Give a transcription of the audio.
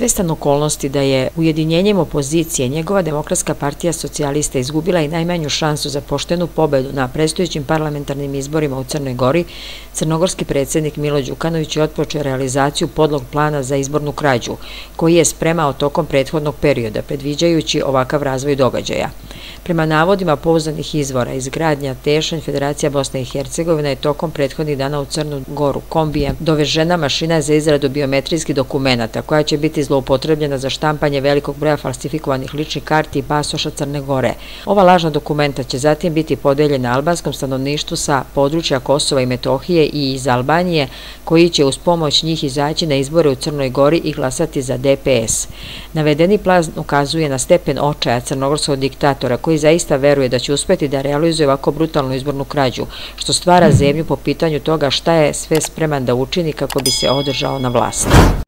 Svestan okolnosti da je ujedinjenjem opozicije njegova Demokratska partija socijalista izgubila i najmanju šansu za poštenu pobedu na predstojećim parlamentarnim izborima u Crnoj Gori, crnogorski predsjednik Milo Đukanović je otpočeo realizaciju podlog plana za izbornu krađu, koji je spremao tokom prethodnog perioda, predviđajući ovakav razvoj događaja. Prema navodima pouzdanih izvora, izgradnja Tešanj, Federacija Bosne i Hercegovine je tokom prethodnih dana u Crnu Goru kombijem dovežena mašina za izradu biometrijskih dokumenata, koja će biti zloupotrebljena za štampanje velikog broja falsifikovanih ličnih karti i pasoša Crne Gore. Ova lažna dokumenta će zatim biti podeljena albanskom stanovništvu sa područja Kosova i Metohije i iz Albanije, koji će uz pomoć njih izaći na izbore u Crnoj Gori i glasati za DPS. Navedeni plan ukazuje na stepen očaja crnogorskog diktatora, koji zaista veruje da će uspeti da realizuje ovako brutalnu izbornu krađu, što stvara zebnju po pitanju toga šta je sve spreman da učini kako bi se održao na vlasti.